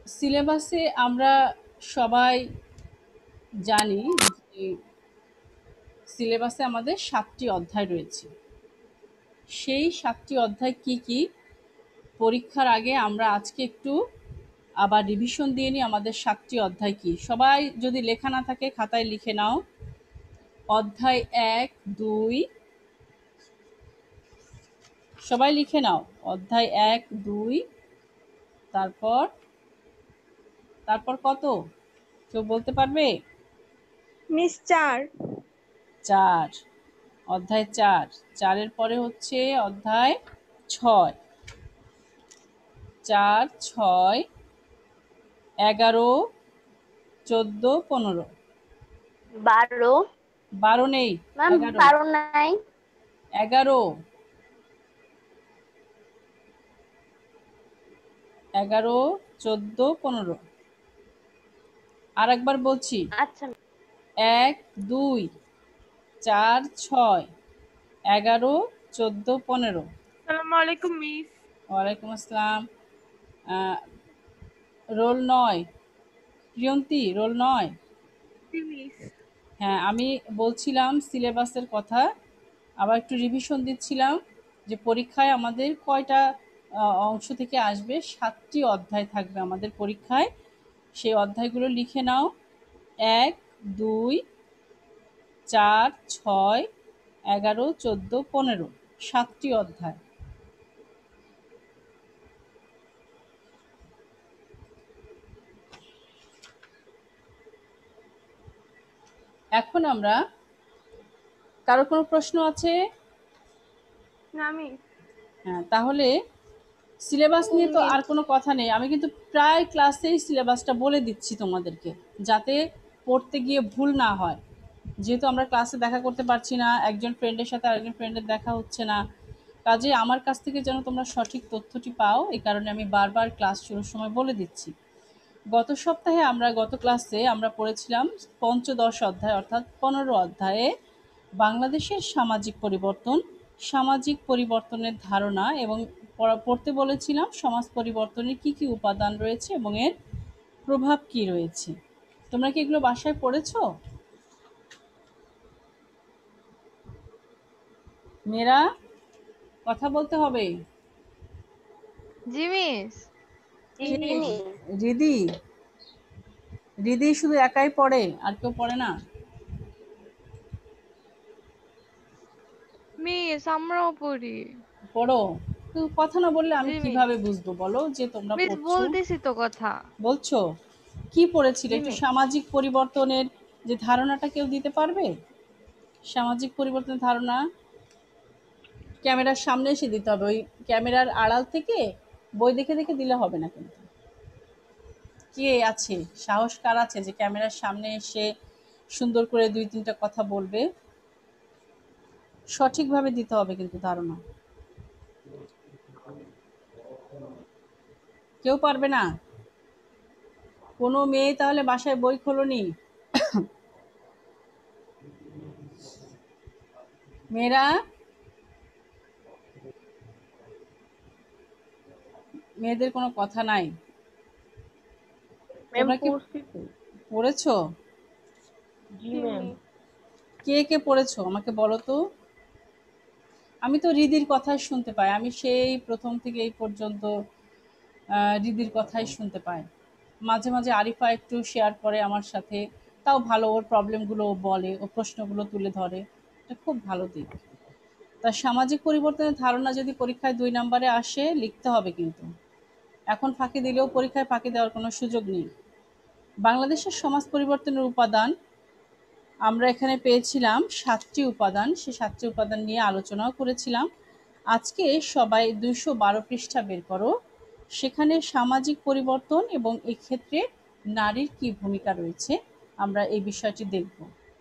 সিলেবাসে আমরা সবাই জানি যে সিলেবাসে আমাদের ৭টি অধ্যায় রয়েছে। সেই ৭টি অধ্যায় কি, কি পরীক্ষার আগে আমরা আজকে একটু আবার রিভিশন দিয়ে নিই আমাদের ৭টি অধ্যায় কি। সবাই যদি লেখা না থাকে খাতায় লিখে নাও। অধ্যায় ১, ২ সবাই লিখে নাও। অধ্যায় ১, ২ তারপর তারপর কত? কেউ বলতে পারবে? মিস ৪। ৪ অধ্যায় ৪ ৪ এর পরে হচ্ছে অধ্যায় ৬ ৪, ৬, ১১, ১৪, ১৫ 12 ১২ নেই, ম্যাম ১১ 12 নাই। ১১ ১১, ১৪, ১৫ আর একবার বলছি। আচ্ছা ১, ২, ৪, ৬, ১১, ১৪, ১৫। আসসালামু আলাইকুম মিস। ওয়ালাইকুম আসসালাম। Roll ৯ Priyanti, roll ৯। জি মিস। হ্যাঁ, আমি বলছিলাম সিলেবাসের কথা, আবার একটু রিভিশন দিচ্ছিলাম যে পরীক্ষায় আমাদের কয়টা অংশ থেকে আসবে। ৭টি অধ্যায় থাকবে আমাদের পরীক্ষায়। সেই অধ্যায়গুলো লিখে নাও। ১, ২, ৪, ৬, ১১, ১৪, ১৫ ৭টি অধ্যায়। এখন আমরা, কারো কোনো প্রশ্ন আছে? না মিস। হ্যাঁ, তাহলে সিলেবাস নিয়ে তো আর কোনো কথা নেই। আমি কিন্তু প্রায় ক্লাসেই সিলেবাসটা বলে দিচ্ছি তোমাদেরকে, যাতে পড়তে গিয়ে ভুল না হয়। যেহেতু আমরা ক্লাসে দেখা করতে পারছি না, একজন ফ্রেন্ডের সাথে আরেকজন ফ্রেন্ডের দেখা হচ্ছে না, কাজে আমার কাছ থেকে যেন তোমরা সঠিক তথ্যটি পাও, এই কারণে আমি বারবার ক্লাস শুরুর সময় বলে দিচ্ছি। গত সপ্তাহে গত ক্লাসে আমরা পড়েছিলাম পঞ্চদশ অধ্যায় অর্থাৎ ১৫ অধ্যায়ে বাংলাদেশের সামাজিক পরিবর্তন, সামাজিক পরিবর্তনের ধারণা এবং পড়তে বলেছিলাম সমাজ পরিবর্তনের কি কি উপাদান রয়েছে এবং এর প্রভাব কি রয়েছে। তোমরা কি এগুলো বাসায় পড়েছো? মেয়েরা, কথা বলতে হবে। জি মিস। কে? রিদি? রিদি শুধু একাই পড়ে, আর কেউ পড়ে না? মিস আমরাও পড়ি। পড়ো। তো কথা না বললে আমি জি মিস। কিভাবে বুঝবো বলো যে তোমরা মিস পড়ছো? বলতেছি তো কথা। বলছো কি পড়েছিলে? জি একটু মিস। সামাজিক পরিবর্তনের যে ধারণাটা কেউ দিতে পারবে? সামাজিক পরিবর্তনের ধারণা ক্যামেরার সামনে এসে দিতে হবে। ওই ক্যামেরার আড়াল থেকে বই দেখে দেখে দিলে হবে না কিন্তু। কে আছে, সাহস কার আছে যে ক্যামেরার সামনে এসে সুন্দর করে ২-৩টা কথা বলবে? সঠিকভাবে দিতে হবে কিন্তু ধারণা। কেউ পারবে না? কোনো মেয়ে তাহলে বাসায় বই খোলোনি? মেয়েরা, মেয়েদের কোনো কথা নাই। ম্যাম তোমরা কি পড়ছি তো। পড়েছো? জি ম্যাম। কে কে পড়েছো আমাকে বলো তো। আমি তো রিদির কথাই শুনতে পাই, আমি সেই প্রথম থেকে এই পর্যন্ত রিদির কথাই শুনতে পাই। মাঝে মাঝে আরিফা একটু শেয়ার করে আমার সাথে, তাও ভালো, ওর প্রবলেমগুলো ও বলে, ও প্রশ্নগুলো তুলে ধরে, এটা খুব ভালো দিক। তা সামাজিক পরিবর্তনের ধারণা যদি পরীক্ষায় ২ নম্বরে আসে লিখতে হবে কিন্তু। এখন ফাঁকি দিলেও পরীক্ষায় ফাঁকি দেওয়ার কোনো সুযোগ নেই। বাংলাদেশের সমাজ পরিবর্তনের উপাদান আমরা এখানে পেয়েছিলাম ৭টি উপাদান, সে ৭টি উপাদান নিয়ে আলোচনাও করেছিলাম। আজকে সবাই ২১২ পৃষ্ঠা বের করো, সেখানে সামাজিক পরিবর্তন এবং এক্ষেত্রে নারীর কি ভূমিকা রয়েছে আমরা এই বিষয়টি দেখব।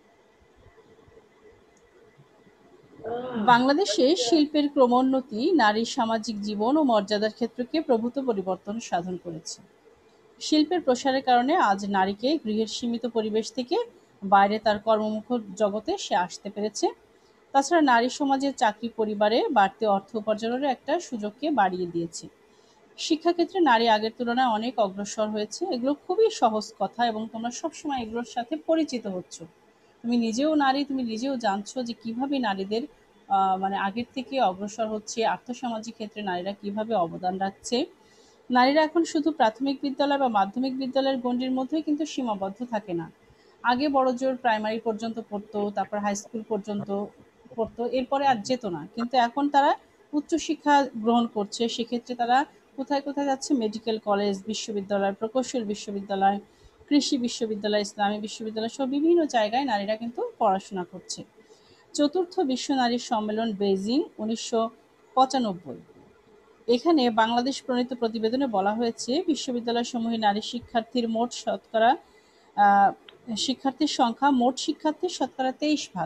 বাংলাদেশে শিল্পের ক্রমোন্নতি নারীর সামাজিক জীবন ও মর্যাদার ক্ষেত্রকে প্রভূত পরিবর্তন সাধন করেছে। শিল্পের প্রসারের কারণে আজ নারীকে গৃহের সীমিত পরিবেশ থেকে বাইরে তার কর্মমুখর জগতে সে আসতে পেরেছে। তাছাড়া নারী সমাজের চাকরি পরিবারে বাড়তি অর্থ উপার্জনেরও একটা সুযোগকে বাড়িয়ে দিয়েছে। শিক্ষাক্ষেত্রে নারী আগের তুলনায় অনেক অগ্রসর হয়েছে। এগুলো খুবই সহজ কথা এবং তোমরা সবসময় এগুলোর সাথে পরিচিত হচ্ছ। তুমি নিজেও নারী, তুমি নিজেও জানছো যে কিভাবে নারীদের মানে আগের থেকে অগ্রসর হচ্ছে, আর্থসামাজিক ক্ষেত্রে নারীরা কিভাবে অবদান রাখছে। নারীরা এখন শুধু প্রাথমিক বিদ্যালয় বা মাধ্যমিক বিদ্যালয়ের গণ্ডির মধ্যেই কিন্তু সীমাবদ্ধ থাকে না। আগে বড়জোর প্রাইমারি পর্যন্ত পড়তো, তারপর হাই স্কুল পর্যন্ত পড়তো, এরপরে আর যেত না। কিন্তু এখন তারা উচ্চশিক্ষা গ্রহণ করছে। সেক্ষেত্রে তারা কোথায়, কোথায় যাচ্ছে? মেডিকেল কলেজ, বিশ্ববিদ্যালয়, প্রকৌশল বিশ্ববিদ্যালয়, কৃষি বিশ্ববিদ্যালয়, ইসলামী বিশ্ববিদ্যালয় সহ বিভিন্ন জায়গায় নারীরা কিন্তু পড়াশোনা করছে। চতুর্থ বিশ্ব নারী সম্মেলন বেইজিং ১৯৯৫। এখানে বাংলাদেশ প্রণীত প্রতিবেদনে বলা হয়েছে বিশ্ববিদ্যালয়সমূহে নারী শিক্ষার্থীর মোট শতকরা শিক্ষার্থীর সংখ্যা মোট শিক্ষার্থীর শতকরা ২৩%।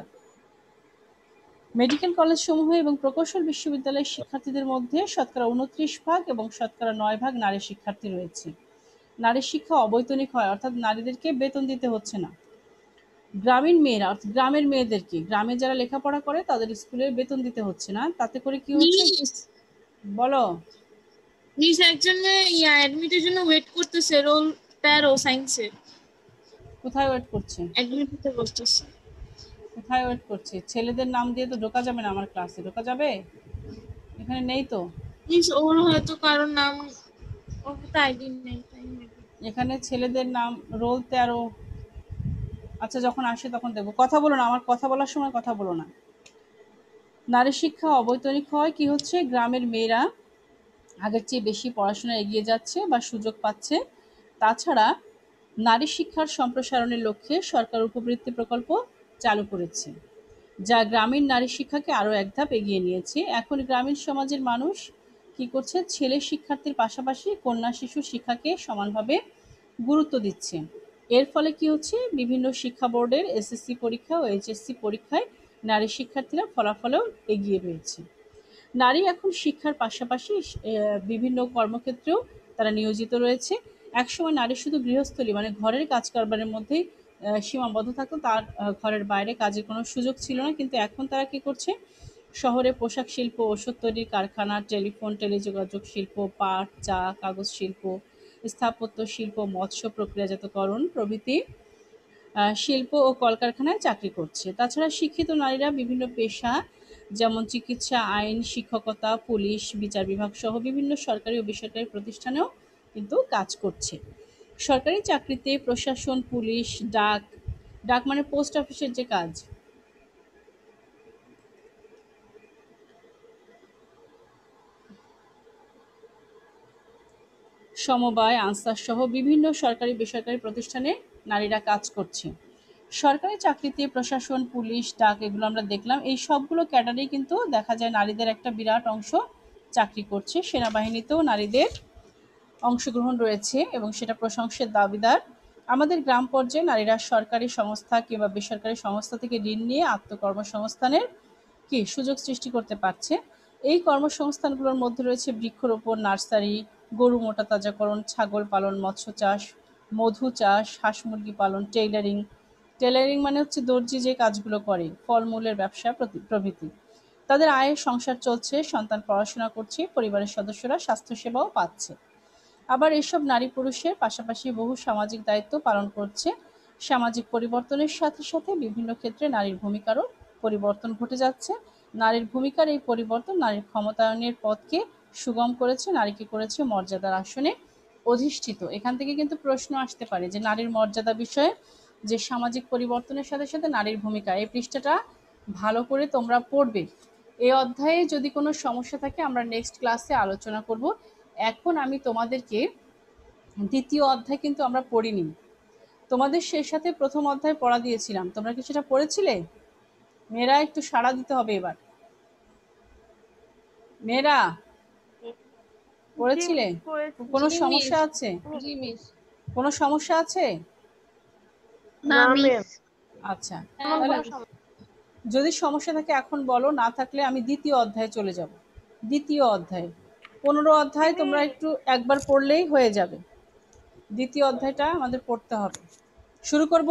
মেডিকেল কলেজসমূহ এবং প্রকৌশল বিশ্ববিদ্যালয়ের শিক্ষার্থীদের মধ্যে শতকরা ২৯% এবং শতকরা ৯% নারী শিক্ষার্থী রয়েছে। নারী শিক্ষা অবৈতনিক হয়, অর্থাৎ নারীদেরকে বেতন দিতে হচ্ছে না। গ্রামীণ মেয়েরা, অর্থাৎ গ্রামের মেয়েদেরকে, গ্রামে যারা লেখাপড়া করে তাদের স্কুলে বেতন দিতে হচ্ছে না। তাতে করে কি হচ্ছে? মিস বলো। মিস একজনে অ্যাডমিটের জন্য ওয়েট করতেছে, রোল ১৩ সায়েন্সে। কোথায় ওয়েট করছে? অ্যাডমিট হতে বলতেছে। কোথায় ওয়েট করছে? ছেলেদের নাম দিয়ে তো ঢোকা যাবে না আমার ক্লাসে। ঢোকা যাবে? এখানে নেই তো। মিস ওর হয়তো কারোর নাম, ওর তো আইডি নেই, তাই maybe। এখানে ছেলেদের নাম রোল ১৩। আচ্ছা, যখন আসে তখন দেখবো। কথা বলো না, আমার কথা বলার সময় কথা বলো না। নারী শিক্ষা অবৈতনিক হয় কি হচ্ছে? গ্রামের মেয়েরা আগের চেয়ে বেশি পড়াশোনায় এগিয়ে যাচ্ছে বা সুযোগ পাচ্ছে। তাছাড়া নারী শিক্ষার সম্প্রসারণের লক্ষ্যে সরকার উপবৃত্তি প্রকল্প চালু করেছে, যা গ্রামীণ নারী শিক্ষাকে আরও এক ধাপ এগিয়ে নিয়েছে। এখন গ্রামীণ সমাজের মানুষ কি করছে? ছেলে শিক্ষার্থীর পাশাপাশি কন্যা শিশু শিক্ষাকে সমানভাবে গুরুত্ব দিচ্ছে। এর ফলে কি হচ্ছে? বিভিন্ন শিক্ষা বোর্ডের এসএসসি পরীক্ষা ও এইচএসসি পরীক্ষায় নারী শিক্ষার্থীরা ফলাফলেও এগিয়ে রয়েছে। নারী এখন শিক্ষার পাশাপাশি বিভিন্ন কর্মক্ষেত্রেও তারা নিয়োজিত রয়েছে। একসময় নারী শুধু গৃহস্থলী মানে ঘরের কাজকারবারের মধ্যেই সীমাবদ্ধ থাকতো, তার ঘরের বাইরে কাজের কোনো সুযোগ ছিল না। কিন্তু এখন তারা কি করছে? শহরে পোশাক শিল্প, ওষুধ তৈরির কারখানা, টেলিফোন, টেলিযোগাযোগ শিল্প, পাট, চা, কাগজ শিল্প, স্থাপত্য শিল্প, মৎস্য প্রক্রিয়াজাতকরণ প্রভৃতি শিল্প ও কলকারখানায় চাকরি করছে। তাছাড়া শিক্ষিত নারীরা বিভিন্ন পেশা যেমন চিকিৎসা, আইন, শিক্ষকতা, পুলিশ, বিচার বিভাগ সহ বিভিন্ন সরকারি ও বেসরকারি প্রতিষ্ঠানেও কিন্তু কাজ করছে। সরকারি চাকরিতে প্রশাসন, পুলিশ, ডাক, ডাক মানে পোস্ট অফিসের যে কাজ, সমবায়, আনসার সহ বিভিন্ন সরকারি বেসরকারি প্রতিষ্ঠানে নারীরা কাজ করছে। সরকারি চাকরিতে প্রশাসন, পুলিশ, ডাক এগুলো আমরা দেখলাম। এই সবগুলো ক্যাডারেই কিন্তু দেখা যায় নারীদের একটা বিরাট অংশ চাকরি করছে। সেনাবাহিনীতেও নারীদের অংশগ্রহণ রয়েছে এবং সেটা প্রশংসার দাবিদার। আমাদের গ্রাম পর্যায়ে নারীরা সরকারি সংস্থা কিংবা বেসরকারি সংস্থা থেকে ঋণ নিয়ে আত্মকর্মসংস্থানের কি সুযোগ সৃষ্টি করতে পারছে। এই কর্মসংস্থানগুলোর মধ্যে রয়েছে বৃক্ষরোপণ, নার্সারি, গরু মোটা তাজাকরণ, ছাগল পালন, মৎস্য চাষ, মধু চাষ, হাঁস মুরগি পালন, টেইলারিং, টেইলারিং মানে হচ্ছে দর্জি যে কাজগুলো করে, ফলমূলের ব্যবসা প্রভৃতি। তাদের আয়ের সংসার চলছে, সন্তান পড়াশোনা করছে, পরিবারের সদস্যরা স্বাস্থ্যসেবাও পাচ্ছে। আবার এসব নারী পুরুষের পাশাপাশি বহু সামাজিক দায়িত্ব পালন করছে। সামাজিক পরিবর্তনের সাথে সাথে বিভিন্ন ক্ষেত্রে নারীর ভূমিকারও পরিবর্তন ঘটে যাচ্ছে। নারীর ভূমিকার এই পরিবর্তন নারীর ক্ষমতায়নের পথকে সুগম করেছে, নারীকে করেছে মর্যাদার আসনে অধিষ্ঠিত। এখান থেকে কিন্তু প্রশ্ন আসতে পারে যে নারীর মর্যাদা বিষয়ে যে সামাজিক পরিবর্তনের সাথে সাথে নারীর ভূমিকা, এই পৃষ্ঠাটা ভালো করে তোমরা পড়বে। এই অধ্যায়ে যদি কোনো সমস্যা থাকে আমরা নেক্সট ক্লাসে আলোচনা করব। এখন আমি তোমাদেরকে দ্বিতীয় অধ্যায় কিন্তু আমরা পড়িনি, তোমাদের সেই সাথে প্রথম অধ্যায় পড়া দিয়েছিলাম। তোমরা কি সেটা পড়েছিলে? মেয়েরা একটু সাড়া দিতে হবে এবার। মেয়েরা জি পড়েছিলে? মিস পড়েছি। কোনো জি মিস। সমস্যা আছে? জি মিস। কোনো সমস্যা আছে? না না মিস। ম্যাম, আচ্ছা, হ্যাঁ তাহলে কোনো মিস। সমস্যা যদি সমস্যা থাকে এখন বলো, না থাকলে আমি দ্বিতীয় অধ্যায়ে চলে যাব। দ্বিতীয় অধ্যায় 15 অধ্যায় দিদি। তোমরা একটু একবার পড়লেই হয়ে যাবে। দ্বিতীয় অধ্যায়টা আমাদের পড়তে হবে। শুরু করব?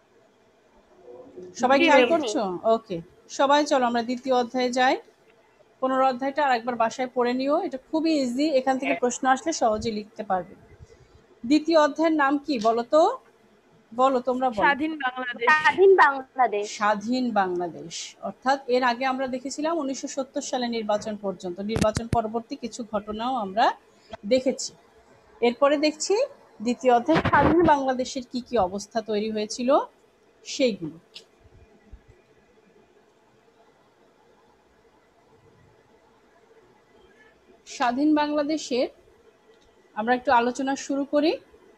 সবাই জি খেয়াল ম্যাম। করছো? ওকে, সবাই চলো আমরা দ্বিতীয় অধ্যায়ে যাই। 15 অধ্যায়টা আরেকবার বাসায় পড়ে নিও, এটা খুবই ইজি, এখান থেকে প্রশ্ন আসলে সহজে লিখতে পারবে। দ্বিতীয় অধ্যায়ের নাম কি বলো তো? বলো, তোমরা বলো। স্বাধীন বাংলাদেশ। স্বাধীন বাংলাদেশ। স্বাধীন বাংলাদেশ, অর্থাৎ এর আগে আমরা দেখেছিলাম 1970 সালে নির্বাচন পর্যন্ত, নির্বাচন পরবর্তী কিছু ঘটনাও আমরা দেখেছি। এরপরে দেখছি দ্বিতীয় অধ্যায় স্বাধীন বাংলাদেশের কি কি অবস্থা তৈরি হয়েছিল সেইগুলো। স্বাধীন বাংলাদেশের আমরা একটু আলোচনা শুরু করি।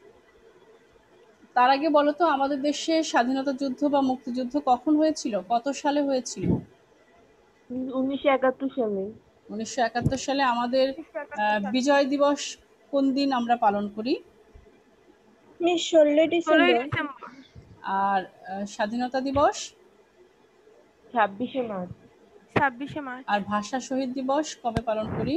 তার আগে বলো তো, আমাদের দেশে স্বাধীনতা যুদ্ধ বা মুক্তিযুদ্ধ কখন হয়েছিল, কত সালে হয়েছিল? 1971 সালে। 1971 সালে। আমাদের বিজয় দিবস কোন দিন আমরা পালন করি? 16 16 ডিসেম্বর। ডিসেম্বর। আর স্বাধীনতা দিবস? 26 মার্চ। 26 মার্চ। আর ভাষা শহীদ দিবস কবে পালন করি?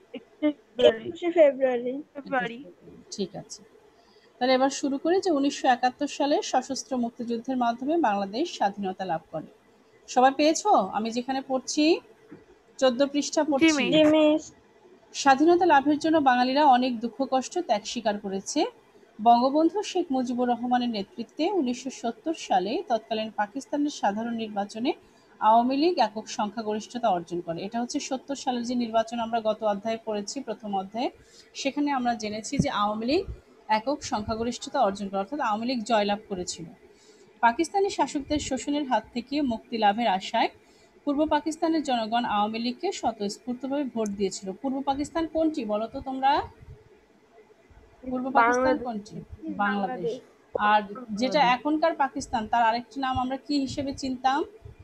21 ফেব্রুয়ারি। ফেব্রুয়ারি। ঠিক আছে, তাহলে এবার শুরু করি যে 1971 সালে সশস্ত্র মুক্তিযুদ্ধের মাধ্যমে বাংলাদেশ স্বাধীনতা লাভ করে। সবাই পেয়েছো? আমি যেখানে পড়ছি 14 পৃষ্ঠা পড়ছি। মিস। জি মিস। স্বাধীনতা লাভের জন্য বাঙালিরা অনেক দুঃখ কষ্ট ত্যাগ স্বীকার করেছে। বঙ্গবন্ধু শেখ মুজিবুর রহমানের নেতৃত্বে 1970 সালে তৎকালীন পাকিস্তানের সাধারণ নির্বাচনে আওয়ামী লীগ একক সংখ্যাগরিষ্ঠতা অর্জন করে। এটা হচ্ছে 70 সালের যে নির্বাচন আমরা গত অধ্যায়ে পড়েছি, প্রথম অধ্যায়ে, সেখানে আমরা জেনেছি যে আওয়ামী লীগ একক সংখ্যাগরিষ্ঠতা অর্জন করে, অর্থাৎ আওয়ামী লীগ জয়লাভ করেছিল। পাকিস্তানি শাসকদের শোষণের হাত থেকে মুক্তি লাভের আশায় পূর্ব পাকিস্তানের জনগণ আওয়ামী লীগকে স্বতঃস্ফূর্তভাবে ভোট দিয়েছিল। পূর্ব পাকিস্তান কোনটি বলো তো তোমরা? পূর্ব পাকিস্তান কোনটি? বাংলাদেশ। আর যেটা এখনকার পাকিস্তান, তার আরেকটি নাম আমরা কি হিসেবে চিনতাম?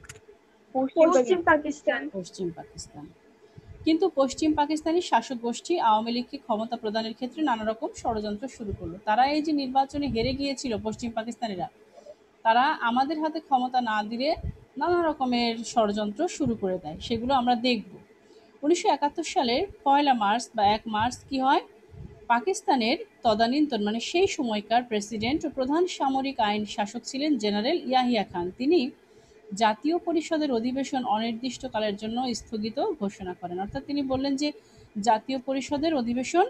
পশ্চিম পাকিস্তান। পশ্চিম পাকিস্তান। কিন্তু পশ্চিম পাকিস্তানি শাসক গোষ্ঠী আওয়ামী লীগকে ক্ষমতা প্রদানের ক্ষেত্রে নানা রকম ষড়যন্ত্র শুরু করলো। তারা এই যে নির্বাচনে হেরে গিয়েছিল পশ্চিম পাকিস্তানিরা, তারা আমাদের হাতে ক্ষমতা না দিলে নানা রকমের ষড়যন্ত্র শুরু করে দেয়, সেগুলো আমরা দেখব। 1971 সালের 1 মার্চ বা 1 মার্চ কি হয়? পাকিস্তানের তদানীন্তন মানে সেই সময়কার প্রেসিডেন্ট ও প্রধান সামরিক আইন শাসক ছিলেন জেনারেল ইয়াহিয়া খান। তিনি জাতীয় পরিষদের অধিবেশন অনির্দিষ্টকালের জন্য স্থগিত ঘোষণা করেন। অর্থাৎ তিনি বললেন যে জাতীয় পরিষদের অধিবেশন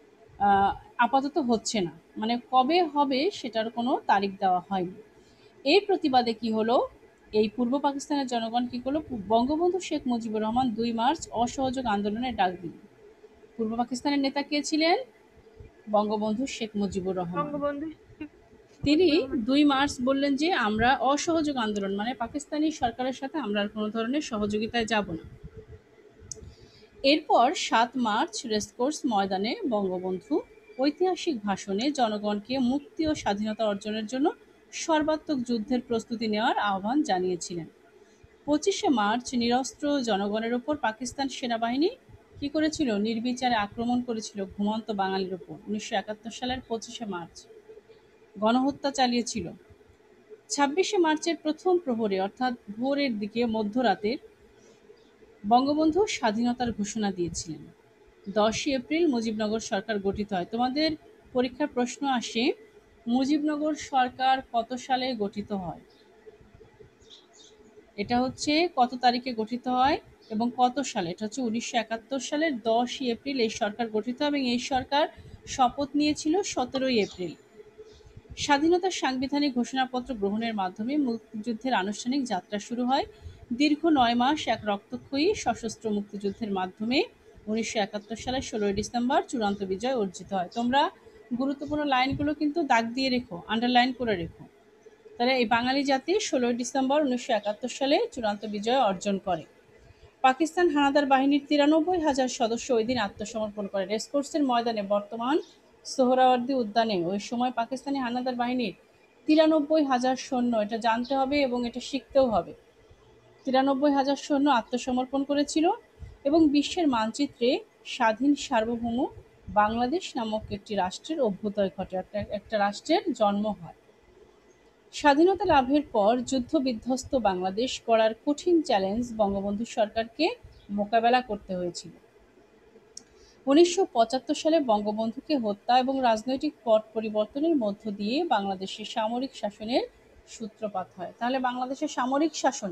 আপাতত হচ্ছে না, মানে কবে হবে সেটার কোনো তারিখ দেওয়া হয়নি। এই প্রতিবাদে কি হলো, এই পূর্ব পাকিস্তানের জনগণ কি করলো, বঙ্গবন্ধু শেখ মুজিবুর রহমান 2 মার্চ অসহযোগ আন্দোলনের ডাক দিলেন। পূর্ব পাকিস্তানের নেতা কে ছিলেন? বঙ্গবন্ধু শেখ মুজিবুর রহমান। বঙ্গবন্ধু। তিনি 2 মার্চ বললেন যে আমরা অসহযোগ আন্দোলন মানে পাকিস্তানি সরকারের সাথে আমরা আর কোনো ধরনের সহযোগিতায় যাব না। এরপর 7 মার্চ রেসকোর্স ময়দানে বঙ্গবন্ধু ঐতিহাসিক ভাষণে জনগণকে মুক্তি ও স্বাধীনতা অর্জনের জন্য সর্বাত্মক যুদ্ধের প্রস্তুতি নেওয়ার আহ্বান জানিয়েছিলেন। 25 মার্চ নিরস্ত্র জনগণের ওপর পাকিস্তান সেনাবাহিনী কি করেছিল? নির্বিচারে আক্রমণ করেছিল ঘুমন্ত বাঙালির ওপর। 1971 সালের 25 মার্চ গণহত্যা চালিয়েছিল। 26 মার্চের প্রথম প্রহরে অর্থাৎ ভোরের দিকে মধ্যরাতের বঙ্গবন্ধু স্বাধীনতার ঘোষণা দিয়েছিলেন। 10 এপ্রিল মুজিবনগর সরকার গঠিত হয়। তোমাদের পরীক্ষার প্রশ্ন আসে, মুজিবনগর সরকার কত সালে গঠিত হয়? এটা হচ্ছে কত তারিখে গঠিত হয় এবং কত সালে? এটা হচ্ছে 1971 সালের 10 এপ্রিল এই সরকার গঠিত হয় এবং এই সরকার শপথ নিয়েছিল 17 এপ্রিল। স্বাধীনতার সাংবিধানিক ঘোষণাপত্র গ্রহণের মাধ্যমে মুক্তিযুদ্ধের আনুষ্ঠানিক যাত্রা শুরু হয়। দীর্ঘ 9 মাস এক রক্তক্ষয়ী সশস্ত্র মুক্তিযুদ্ধের মাধ্যমে 1971 সালের 16 ডিসেম্বর চূড়ান্ত বিজয় অর্জিত হয়। তোমরা গুরুত্বপূর্ণ লাইনগুলো কিন্তু দাগ দিয়ে রেখো, আন্ডারলাইন করে রেখো। তাহলে এই বাঙালি জাতি 16 ডিসেম্বর 1971 সালে চূড়ান্ত বিজয় অর্জন করে। পাকিস্তান হানাদার বাহিনীর 93,000 সদস্য ওই দিন আত্মসমর্পণ করে। রেসকোর্সের ময়দানে, বর্তমান সোহরাওয়ার্দী উদ্যানে, ওই সময় পাকিস্তানি হানাদার বাহিনীর 93,000 সৈন্য, এটা জানতে হবে এবং এটা শিখতেও হবে। 93,000 সৈন্য আত্মসমর্পণ করেছিল এবং বিশ্বের মানচিত্রে স্বাধীন সার্বভৌম বাংলাদেশ নামক একটি রাষ্ট্রের অভ্যুদয় ঘটে, একটা রাষ্ট্রের জন্ম হয়। স্বাধীনতা লাভের পর যুদ্ধবিধ্বস্ত বাংলাদেশ গড়ার কঠিন চ্যালেঞ্জ বঙ্গবন্ধু সরকারকে মোকাবেলা করতে হয়েছিল। 1975 সালে বঙ্গবন্ধুকে হত্যা এবং রাজনৈতিক পট পরিবর্তনের মধ্য দিয়ে বাংলাদেশের সামরিক শাসনের সূত্রপাত হয়। তাহলে বাংলাদেশের সামরিক শাসন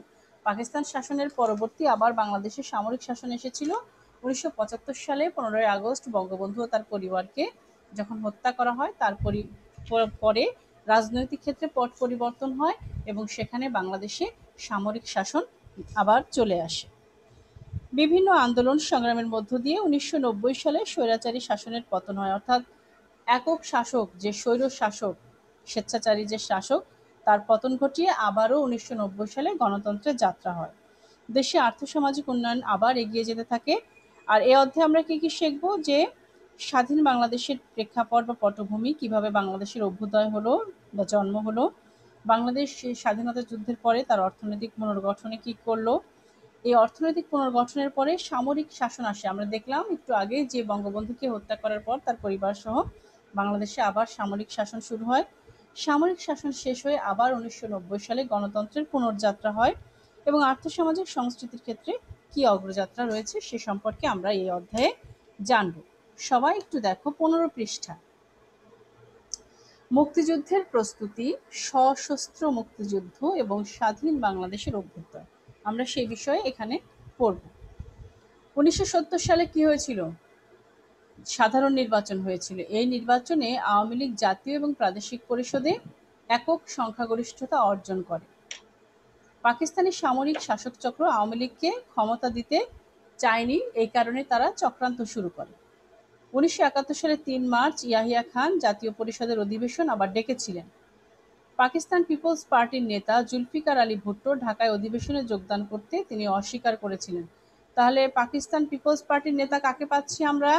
পাকিস্তান শাসনের পরবর্তী আবার বাংলাদেশে সামরিক শাসন এসেছিল 1975 সালে 15ই আগস্ট বঙ্গবন্ধু ও তার পরিবারকে যখন হত্যা করা হয় তার পরে রাজনৈতিক ক্ষেত্রে পট পরিবর্তন হয় এবং সেখানে বাংলাদেশে সামরিক শাসন আবার চলে আসে। বিভিন্ন আন্দোলন সংগ্রামের মধ্য দিয়ে 1990 সালে স্বৈরাচারী শাসনের পতন হয়, অর্থাৎ একক শাসক যে স্বৈর শাসক, স্বেচ্ছাচারী যে শাসক, তার পতন ঘটিয়ে আবারও 1990 সালে গণতন্ত্রের যাত্রা হয়। দেশে আর্থসামাজিক উন্নয়ন আবার এগিয়ে যেতে থাকে। আর এই অধ্যায়ে আমরা কি কি শিখব, যে স্বাধীন বাংলাদেশের প্রেক্ষাপট বা পটভূমি, কিভাবে বাংলাদেশের অভ্যুদয় হলো বা জন্ম হলো, বাংলাদেশ স্বাধীনতা যুদ্ধের পরে তার অর্থনৈতিক পুনর্গঠনে কি করলো, এই অর্থনৈতিক পুনর্গঠনের পরে সামরিক শাসন আসে। আমরা দেখলাম একটু আগে যে বঙ্গবন্ধুকে হত্যা করার পর তার পরিবার সহ বাংলাদেশে আবার সামরিক শাসন শুরু হয়। সামরিক শাসন শেষ হয়ে আবার 1990 সালে গণতন্ত্রের পুনর্যাত্রা হয় এবং আর্থসামাজিক সংস্কৃতির ক্ষেত্রে কি অগ্রযাত্রা রয়েছে সে সম্পর্কে আমরা এই অধ্যায়ে জানব। সবাই একটু দেখো 15 পৃষ্ঠা। মুক্তিযুদ্ধের প্রস্তুতি, সশস্ত্র মুক্তিযুদ্ধ এবং স্বাধীন বাংলাদেশের অভ্যুদয়, আমরা সেই বিষয়ে এখানে পড়ব। 1970 সালে কি হয়েছিল? সাধারণ নির্বাচন হয়েছিল। এই নির্বাচনে আওয়ামী লীগ জাতীয় এবং প্রাদেশিক পরিষদে একক সংখ্যাগরিষ্ঠতা অর্জন করে। পাকিস্তানি সামরিক শাসকচক্র আওয়ামী লীগকে ক্ষমতা দিতে চায়নি, এই কারণে তারা চক্রান্ত শুরু করে। 1971 সালে 3 মার্চ ইয়াহিয়া খান জাতীয় পরিষদের অধিবেশন আবার ডেকেছিলেন। পাকিস্তান পিপলস পার্টির নেতা জুলফিকার আলী ভুট্টো ঢাকায় অধিবেশনে যোগদান করতে তিনি অস্বীকার করেছিলেন। তাহলে পাকিস্তান পিপলস পার্টির নেতা কাকে পাচ্ছি আমরা?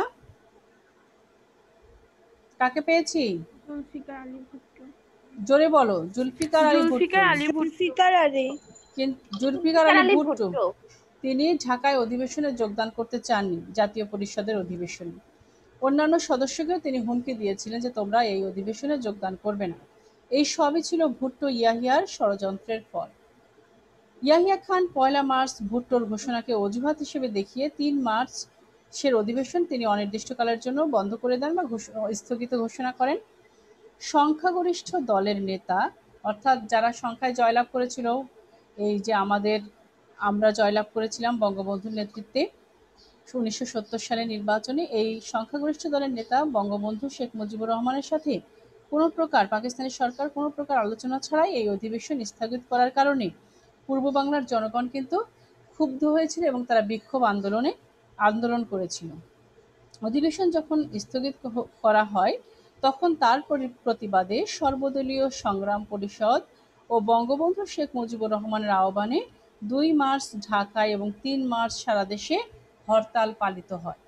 কাকে পেয়েছি? জুলফিকার আলী ভুট্টো। জোরে বলো। জুলফিকার আলী ভুট্টো। জুলফিকার আলী ভুট্টো। জুলফিকার আলী। জুলফিকার আলী ভুট্টো তিনি ঢাকায় অধিবেশনে যোগদান করতে চাননি, জাতীয় পরিষদের অধিবেশনে। অন্যান্য সদস্যকেও তিনি হুমকি দিয়েছিলেন যে তোমরা এই অধিবেশনে যোগদান করবে না। এই সবই ছিল ভুট্টো ইয়াহিয়ার ষড়যন্ত্রের ফল। ইয়াহিয়া খান 1 মার্চ ভুট্টোর ঘোষণাকে অজুহাত হিসেবে দেখিয়ে 3 মার্চ সের অধিবেশন তিনি অনির্দিষ্টকালের জন্য বন্ধ করে দেন বা স্থগিত ঘোষণা করেন। সংখ্যাগরিষ্ঠ দলের নেতা, অর্থাৎ যারা সংখ্যায় জয়লাভ করেছিল, এই যে আমরা জয়লাভ করেছিলাম বঙ্গবন্ধুর নেতৃত্বে 1970 সালে নির্বাচনে, এই সংখ্যাগরিষ্ঠ দলের নেতা বঙ্গবন্ধু শেখ মুজিবুর রহমানের সাথে পাকিস্তানি সরকার কোনো প্রকার আলোচনা ছাড়াই এই অধিবেশন স্থগিত করার কারণে পূর্ব বাংলার জনগণ কিন্তু ক্ষুব্ধ হয়েছিল এবং তারা বিক্ষোভ আন্দোলন করেছিল। অধিবেশন যখন স্থগিত করা হয় তখন তার প্রতিবাদে সর্বদলীয় সংগ্রাম পরিষদ ও বঙ্গবন্ধু শেখ মুজিবুর রহমানের আহ্বানে 2 মার্চ ঢাকায় এবং 3 মার্চ সারা দেশে হরতাল পালিত হয়।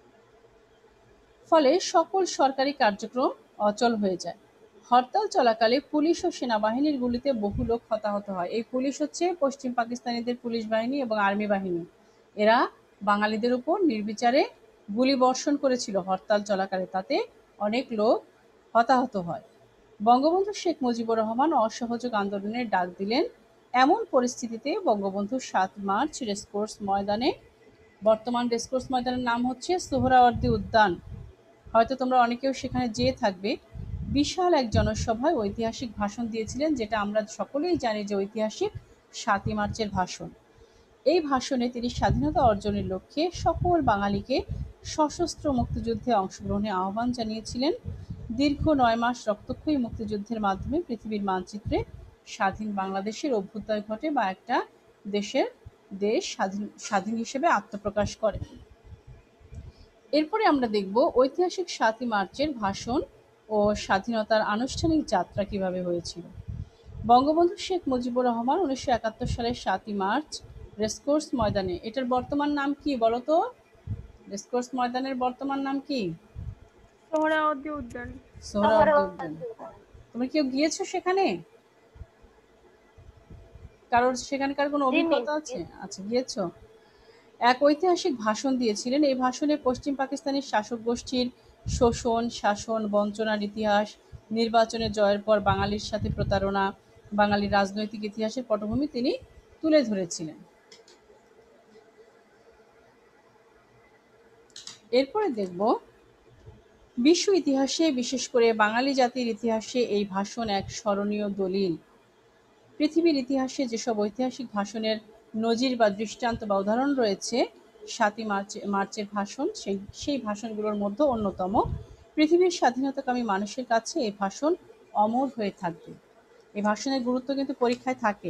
ফলে সকল সরকারি কার্যক্রম অচল হয়ে যায়। হরতাল চলাকালে পুলিশ ও সেনাবাহিনীর গুলিতে বহু লোক হতাহত হয়। এই পুলিশ হচ্ছে পশ্চিম পাকিস্তানিদের পুলিশ বাহিনী এবং আর্মি বাহিনী। এরা বাঙালিদের উপর নির্বিচারে গুলি বর্ষণ করেছিল হরতাল চলাকালে, তাতে অনেক লোক হতাহত হয়। বঙ্গবন্ধু শেখ মুজিবুর রহমান অসহযোগ আন্দোলনের ডাক দিলেন। এমন পরিস্থিতিতে বঙ্গবন্ধু 7 মার্চ রেসকোর্স ময়দানে, বর্তমান রেসকোর্স ময়দানের নাম হচ্ছে সোহরাওয়ার্দী উদ্যান, হয়তো তোমরা অনেকেও সেখানে যেয়ে থাকবে, বিশাল এক জনসভায় ঐতিহাসিক ভাষণ দিয়েছিলেন, যেটা আমরা সকলেই জানি যে ঐতিহাসিক 7 মার্চের ভাষণ। এই ভাষণে তিনি স্বাধীনতা অর্জনের লক্ষ্যে সকল বাঙালিকে সশস্ত্র মুক্তিযুদ্ধে অংশগ্রহণে আহ্বান জানিয়েছিলেন। দীর্ঘ 9 মাস রক্তক্ষয়ী মুক্তিযুদ্ধের মাধ্যমে পৃথিবীর মানচিত্রে স্বাধীন বাংলাদেশের অভ্যুদয় ঘটে বা একটা দেশ স্বাধীন হিসেবে আত্মপ্রকাশ করে। এরপরে আমরা দেখব ঐতিহাসিক 7 মার্চের ভাষণ ও স্বাধীনতার আনুষ্ঠানিক যাত্রা কিভাবে হয়েছিল। বঙ্গবন্ধু শেখ মুজিবুর রহমান 1971 সালের 7 মার্চ রেসকোর্স ময়দানে, এটার বর্তমান নাম কি বলো তো? রেসকোর্স ময়দানের বর্তমান নাম কি? সোহরাওয়ার্দী উদ্যান। সোহরাওয়ার্দী উদ্যান। তুমি কেউ গিয়েছো সেখানে? কারোর সেখানকার কোনো অভিজ্ঞতা আছে? আচ্ছা, গিয়েছো। এক ঐতিহাসিক ভাষণ দিয়েছিলেন। এই ভাষণে পশ্চিম পাকিস্তানের শাসক গোষ্ঠীর শোষণ, শাসন, বঞ্চনার ইতিহাস, নির্বাচনে জয়ের পর বাঙালির সাথে প্রতারণা, বাঙালির রাজনৈতিক ইতিহাসের পটভূমি তিনি তুলে ধরেছিলেন। এরপরে দেখব বিশ্ব ইতিহাসে, বিশেষ করে বাঙালি জাতির ইতিহাসে এই ভাষণ এক স্মরণীয় দলিল। পৃথিবীর ইতিহাসে যেসব ঐতিহাসিক ভাষণের নজির বা দৃষ্টান্ত বা উদাহরণ রয়েছে ৭ই মার্চের ভাষণ, সেই ভাষণগুলোর মধ্যে অন্যতম। পৃথিবীর স্বাধীনতাকামী মানুষের কাছে এই ভাষণ অমর হয়ে থাকবে। এই ভাষণের গুরুত্ব কিন্তু পরীক্ষায় থাকে।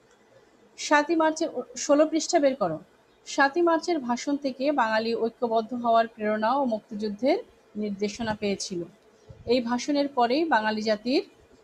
৭ই মার্চের ১৬ পৃষ্ঠা বের করো। ৭ই মার্চের ভাষণ থেকে বাঙালি ঐক্যবদ্ধ হওয়ার প্রেরণা ও মুক্তিযুদ্ধের নির্দেশনা পেয়েছিল। এই ভাষণের পরেই বাঙালি জাতির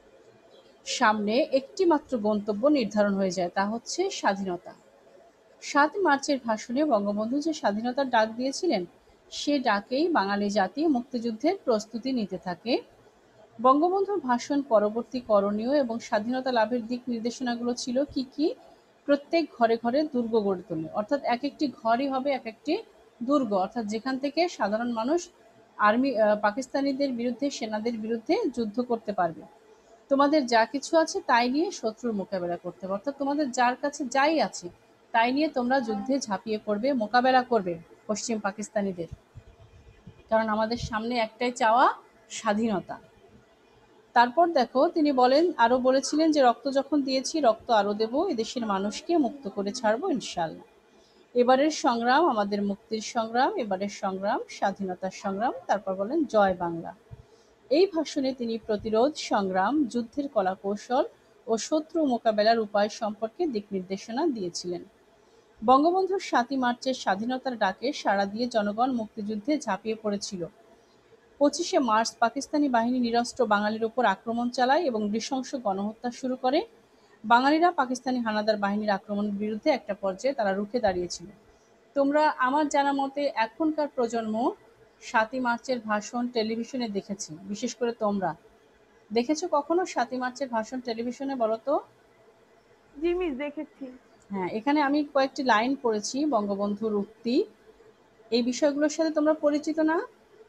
সামনে একটি মাত্র গন্তব্য নির্ধারণ হয়ে যায়, তা হচ্ছে স্বাধীনতা। ৭ই মার্চের ভাষণে বঙ্গবন্ধু যে স্বাধীনতার ডাক দিয়েছিলেন, সে ডাকেই বাঙালি জাতি মুক্তিযুদ্ধের প্রস্তুতি নিতে থাকে। বঙ্গবন্ধুর ভাষণ পরবর্তী করণীয় এবং স্বাধীনতা লাভের দিক নির্দেশনাগুলো ছিল কি কি? প্রত্যেক ঘরে ঘরে দুর্গ গড়ে তোলে, অর্থাৎ এক একটি ঘরই হবে এক একটি দুর্গ, অর্থাৎ যেখান থেকে সাধারণ মানুষ পাকিস্তানিদের বিরুদ্ধে, সেনাদের বিরুদ্ধে যুদ্ধ করতে পারবে। তোমাদের যা কিছু আছে তাই নিয়ে শত্রুর মোকাবেলা করতে হবে, অর্থাৎ তোমাদের যার কাছে যাই আছে তাই নিয়ে তোমরা যুদ্ধে ঝাঁপিয়ে পড়বে, মোকাবেলা করবে পশ্চিম পাকিস্তানিদের। কারণ আমাদের সামনে একটাই চাওয়া, স্বাধীনতা। তারপর দেখো তিনি আরো বলেছিলেন যে রক্ত যখন দিয়েছি রক্ত আরো দেব, এদেশের মানুষকে মুক্ত করে ছাড়বো ইনশাআল্লাহ। এবারের সংগ্রাম আমাদের মুক্তির সংগ্রাম, এবারের সংগ্রাম স্বাধীনতার সংগ্রাম। তারপর বলেন জয় বাংলা। এই ভাষণে তিনি প্রতিরোধ সংগ্রাম, যুদ্ধের কলাকৌশল ও শত্রু মোকাবেলার উপায় সম্পর্কে দিক নির্দেশনা দিয়েছিলেন। বঙ্গবন্ধুর ৭ই মার্চের স্বাধীনতার ডাকে সাড়া দিয়ে জনগণ মুক্তিযুদ্ধে ঝাঁপিয়ে পড়েছিল। ২৫শে মার্চ পাকিস্তানি বাহিনী নিরস্ত্র বাঙালির উপর আক্রমণ চালায় এবং নৃশংস গণহত্যা শুরু করে। বাঙালিরা পাকিস্তানি হানাদার বাহিনীর আক্রমণের বিরুদ্ধে একটা পর্যায়ে তারা রুখে দাঁড়িয়েছিল। তোমরা আমার জানা মতে এখনকার প্রজন্ম ৭ই মার্চের ভাষণ টেলিভিশনে দেখেছি, বিশেষ করে তোমরা দেখেছো কখনো ৭ই মার্চের ভাষণ টেলিভিশনে, বলো তো? জি মিস, দেখেছি। হ্যাঁ, এখানে আমি কয়েকটি লাইন পড়েছি বঙ্গবন্ধুর উক্তি। এই বিষয়গুলোর সাথে তোমরা পরিচিত না?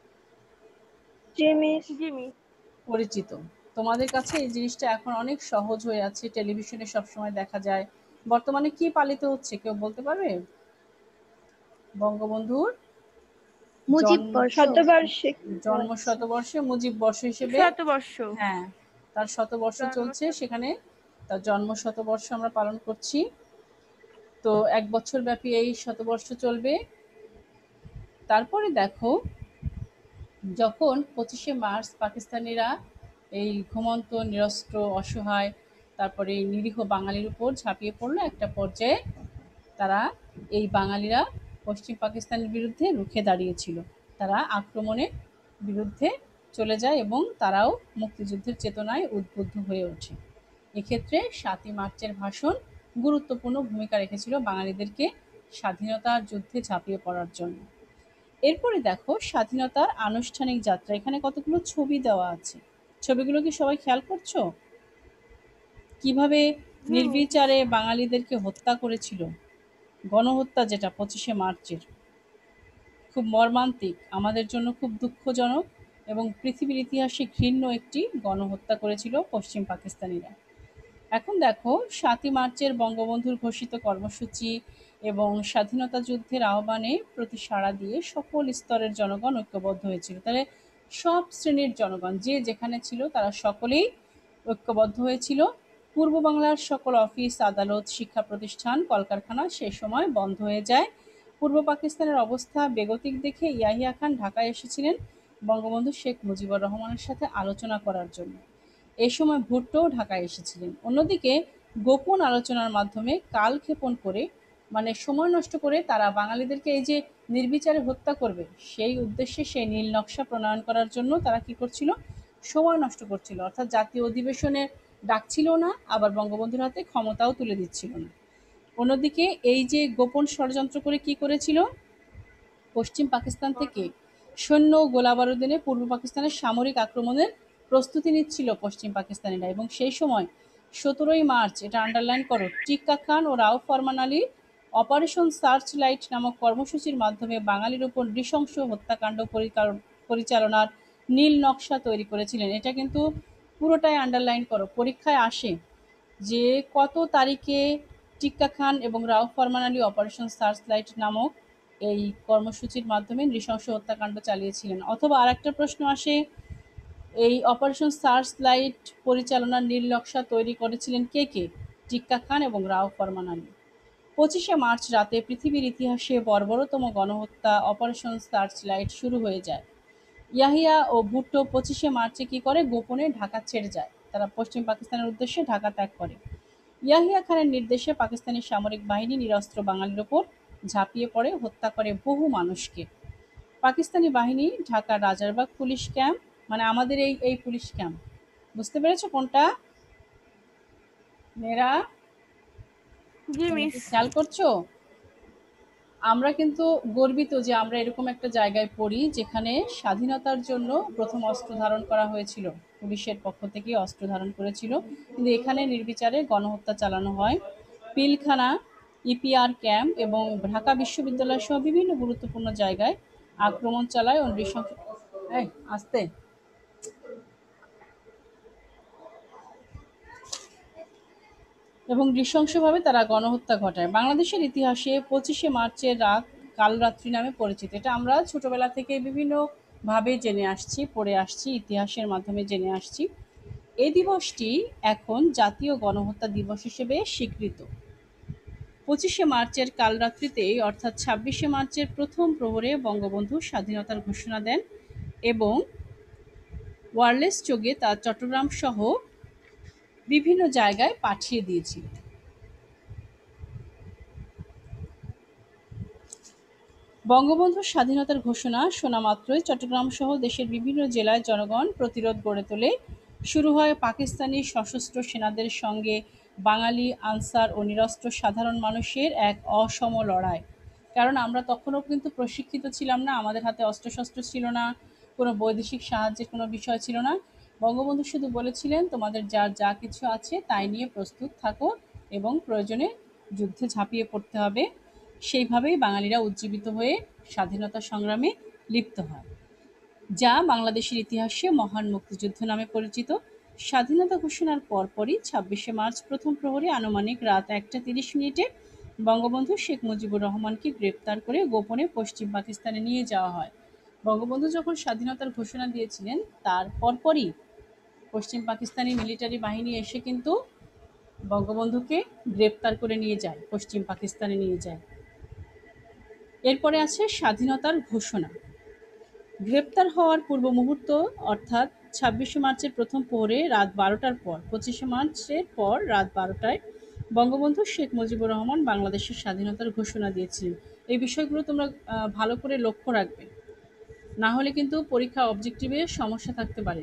জি মিস। জি মিস। পরিচিত। তোমাদের কাছে এই জিনিসটা এখন অনেক সহজ হয়ে আছে, টেলিভিশনে সবসময় দেখা যায়। বর্তমানে কি পালিত হচ্ছে কেউ বলতে পারবে? বঙ্গবন্ধুর শতবার্ষিক জন্ম শতবর্ষে মুজিব বর্ষ হিসেবে, শতবর্ষ। হ্যাঁ, তার শতবর্ষ জন্ম চলছে, সেখানে তার জন্ম শতবর্ষ আমরা পালন করছি। তো ১ বছর ব্যাপী এই শতবর্ষ চলবে। তারপরে দেখো যখন ২৫শে মার্চ পাকিস্তানিরা এই ঘুমন্ত, নিরস্ত্র, অসহায়, তারপরে এই নিরীহ বাঙালির উপর ঝাঁপিয়ে পড়লো, একটা পর্যায়ে তারা এই বাঙালিরা পশ্চিম পাকিস্তানের বিরুদ্ধে রুখে দাঁড়িয়েছিল। তারা আক্রমণের বিরুদ্ধে চলে যায় এবং তারাও মুক্তিযুদ্ধের চেতনায় উদ্বুদ্ধ হয়ে ওঠে। এক্ষেত্রে ৭ই মার্চের ভাষণ গুরুত্বপূর্ণ ভূমিকা রেখেছিল বাঙালিদেরকে স্বাধীনতার যুদ্ধে ঝাঁপিয়ে পড়ার জন্য। এরপরে দেখো স্বাধীনতার আনুষ্ঠানিক যাত্রা। এখানে কতগুলো ছবি দেওয়া আছে, ছবিগুলো কি সবাই খেয়াল করছো? কিভাবে নির্বিচারে বাঙালিদেরকে হত্যা করেছিল, গণহত্যা যেটা ২৫শে মার্চের, খুব মর্মান্তিক, আমাদের জন্য খুব দুঃখজনক এবং পৃথিবীর ইতিহাসে ঘৃণ্য একটি গণহত্যা করেছিল পশ্চিম পাকিস্তানিরা। এখন দেখো ৭ই মার্চের বঙ্গবন্ধুর ঘোষিত কর্মসূচি এবং স্বাধীনতা যুদ্ধের আহ্বানে প্রতি সাড়া দিয়ে সকল স্তরের জনগণ ঐক্যবদ্ধ হয়েছিল। তাহলে সব শ্রেণীর জনগণ যে যেখানে ছিল তারা সকলেই ঐক্যবদ্ধ হয়েছিল। পূর্ব বাংলার সকল অফিস, আদালত, শিক্ষা প্রতিষ্ঠান, কলকারখানা সেই সময় বন্ধ হয়ে যায়। পূর্ব পাকিস্তানের অবস্থা বেগতিক দেখে ইয়াহিয়া খান ঢাকায় এসেছিলেন বঙ্গবন্ধু শেখ মুজিবুর রহমানের সাথে আলোচনা করার জন্য। এই সময় ভুট্টোও ঢাকায় এসেছিলেন। অন্যদিকে গোপন আলোচনার মাধ্যমে কালক্ষেপণ করে, মানে সময় নষ্ট করে, তারা বাঙালিদেরকে এই যে নির্বিচারে হত্যা করবে সেই উদ্দেশ্যে সেই নীল নকশা প্রণয়ন করার জন্য তারা কি করছিল? সময় নষ্ট করছিল, অর্থাৎ জাতীয় অধিবেশনে ডাকছিল না, আবার বঙ্গবন্ধুর হাতে ক্ষমতাও তুলে দিচ্ছিল না। অন্যদিকে এই যে গোপন ষড়যন্ত্র করে কি করেছিল, পশ্চিম পাকিস্তান থেকে সৈন্য ও গোলাবারুদ এনে পূর্ব পাকিস্তানের সামরিক আক্রমণের প্রস্তুতি নিচ্ছিল পশ্চিম পাকিস্তানিরা। এবং সেই সময় ১৭ই মার্চ, এটা আন্ডারলাইন করো, টিক্কা খান ও রাও ফরমান আলী অপারেশন সার্চ লাইট নামক কর্মসূচির মাধ্যমে বাঙালির উপর নৃশংস হত্যাকাণ্ড পরিচালনার নীল নকশা তৈরি করেছিলেন। এটা কিন্তু পুরোটাই আন্ডারলাইন করো, পরীক্ষায় আসে যে কত তারিখে টিক্কা খান এবং রাও ফরমান আলী অপারেশন সার্চ লাইট নামক এই কর্মসূচির মাধ্যমে নৃশংস হত্যাকাণ্ড চালিয়েছিলেন। অথবা আরেকটা প্রশ্ন আসে, এই অপারেশন সার্চ লাইট পরিচালনার নীল নকশা তৈরি করেছিলেন কে কে? টিক্কা খান এবং রাও ফরমান আলী। 25শে মার্চ রাতে পৃথিবীর ইতিহাসে বর্বরতম গণহত্যা অপারেশন সার্চলাইট শুরু হয়ে যায়। ইয়াহিয়া ও ভুট্টো 25শে মার্চে কি করে, গোপনে ঢাকা ছেড়ে যায়। তারা পশ্চিম পাকিস্তানের উদ্দেশ্যে ঢাকা ত্যাগ করে। ইয়াহিয়া খানের নির্দেশে পাকিস্তানি সামরিক বাহিনী নিরস্ত্র বাঙালির ওপর ঝাঁপিয়ে পড়ে, হত্যা করে বহু মানুষকে। পাকিস্তানি বাহিনী ঢাকার রাজারবাগ পুলিশ ক্যাম্প, মানে আমাদের এই এই পুলিশ ক্যাম্প, বুঝতে পেরেছো কোনটা মেয়েরা? জি তোমরা মিস। কি খেয়াল করছো? আমরা কিন্তু গর্বিত যে আমরা এরকম একটা জায়গায় পড়ি যেখানে স্বাধীনতার জন্য প্রথম অস্ত্র ধারণ করা হয়েছিল, পুলিশের পক্ষ থেকে অস্ত্র ধারণ করেছিল, কিন্তু এখানে নির্বিচারে গণহত্যা চালানো হয়। পিলখানা, ইপিআর ক্যাম্প এবং ঢাকা বিশ্ববিদ্যালয় সহ বিভিন্ন গুরুত্বপূর্ণ জায়গায় আক্রমণ চালায় ও নৃশংস এই, আস্তে এবং নৃশংসভাবে তারা গণহত্যা ঘটায়। বাংলাদেশের ইতিহাসে 25শে মার্চের রাত কালরাত্রি নামে পরিচিত। এটা আমরা ছোটবেলা থেকে বিভিন্নভাবে জেনে আসছি, পড়ে আসছি, ইতিহাসের মাধ্যমে জেনে আসছি। এই দিবসটি এখন জাতীয় গণহত্যা দিবস হিসেবে স্বীকৃত। 25শে মার্চের কালরাত্রিতে অর্থাৎ 26শে মার্চের প্রথম প্রহরে বঙ্গবন্ধু স্বাধীনতার ঘোষণা দেন এবং ওয়্যারলেস যোগে তা চট্টগ্রাম সহ বিভিন্ন জায়গায় পাঠিয়ে দিয়েছিল। বঙ্গবন্ধুর স্বাধীনতার ঘোষণা শোনা মাত্রই চট্টগ্রাম সহ দেশের বিভিন্ন জেলায় জনগণ প্রতিরোধ গড়ে তোলে। শুরু হয় পাকিস্তানি সশস্ত্র সেনাদের সঙ্গে বাঙালি, আনসার ও নিরস্ত্র সাধারণ মানুষের এক অসম লড়াই। কারণ আমরা তখনও কিন্তু প্রশিক্ষিত ছিলাম না, আমাদের হাতে অস্ত্রশস্ত্র ছিল না, কোনো বৈদেশিক সাহায্যের কোনো বিষয় ছিল না। বঙ্গবন্ধু শুধু বলেছিলেন, তোমাদের যার যা কিছু আছে তাই নিয়ে প্রস্তুত থাকো এবং প্রয়োজনে যুদ্ধে ঝাঁপিয়ে পড়তে হবে। সেইভাবেই বাঙালিরা উজ্জীবিত হয়ে স্বাধীনতা সংগ্রামে লিপ্ত হয়, যা বাংলাদেশের ইতিহাসে মহান মুক্তিযুদ্ধ নামে পরিচিত। স্বাধীনতা ঘোষণার পরপরই 26শে মার্চ প্রথম প্রহরে আনুমানিক রাত 1টা 30 মিনিটে বঙ্গবন্ধু শেখ মুজিবুর রহমানকে গ্রেপ্তার করে গোপনে পশ্চিম পাকিস্তানে নিয়ে যাওয়া হয়। বঙ্গবন্ধু যখন স্বাধীনতার ঘোষণা দিয়েছিলেন তার পরপরই পশ্চিম পাকিস্তানি মিলিটারি বাহিনী এসে কিন্তু বঙ্গবন্ধুকে গ্রেপ্তার করে নিয়ে যায়, পশ্চিম পাকিস্তানে নিয়ে যায়। এরপরে আছে স্বাধীনতার ঘোষণা। গ্রেপ্তার হওয়ার পূর্ব মুহূর্ত অর্থাৎ 26শে মার্চের প্রথম প্রহরে রাত 12টার পর 25শে মার্চের পর রাত 12টায় বঙ্গবন্ধু শেখ মুজিবুর রহমান বাংলাদেশের স্বাধীনতার ঘোষণা দিয়েছিলেন। এই বিষয়গুলো তোমরা ভালো করে লক্ষ্য রাখবে, না হলে কিন্তু পরীক্ষা অবজেক্টিভে সমস্যা থাকতে পারে।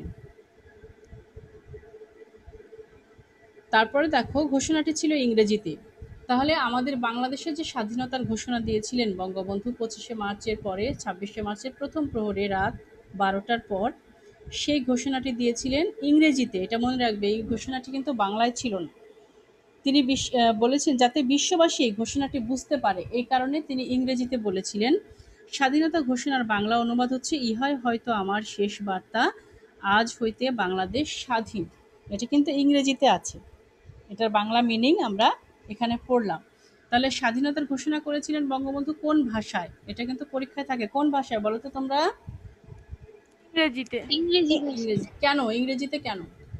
তারপরে দেখো ঘোষণাটি ছিল ইংরেজিতে। তাহলে আমাদের বাংলাদেশের যে স্বাধীনতার ঘোষণা দিয়েছিলেন বঙ্গবন্ধু 25শে মার্চের পরে 26শে মার্চের প্রথম প্রহরে রাত 12টার পর, সেই ঘোষণাটি দিয়েছিলেন ইংরেজিতে। এটা মনে রাখবে, এই ঘোষণাটি কিন্তু বাংলায় ছিল না। তিনি বলেছেন যাতে বিশ্ববাসী এই ঘোষণাটি বুঝতে পারে, এই কারণে তিনি ইংরেজিতে বলেছিলেন। স্বাধীনতা ঘোষণার বাংলা অনুবাদ হচ্ছে, ইহাই হয়তো আমার শেষ বার্তা, আজ হইতে বাংলাদেশ স্বাধীন। এটা কিন্তু ইংরেজিতে আছে, এটার বাংলা মিনিং আমরা এখানে পড়লাম। তাহলে স্বাধীনতার ঘোষণা করেছিলেন বঙ্গবন্ধু কোন ভাষায়? এটা কিন্তু পরীক্ষায় থাকে, কোন ভাষায় বলো তো তোমরা? ইংরেজিতে। ইংরেজি ইংরেজি। কেন ইংরেজিতে? কেন?